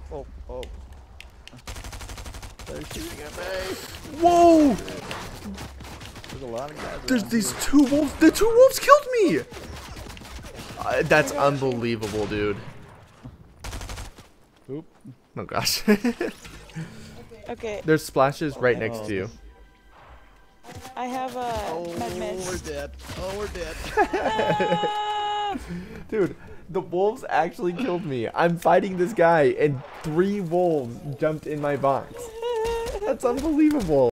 Oh, oh. They're shooting at me. Whoa! There's a lot of guys. There's around these here. two wolves. The two wolves killed me! That's unbelievable, dude. Oop. Oh gosh. Okay, There's splashes right next Oh. to you. I have a med We're mist. dead. Oh, we're dead. Ah! Dude, the wolves actually killed me. I'm fighting this guy and 3 wolves jumped in my box. That's unbelievable.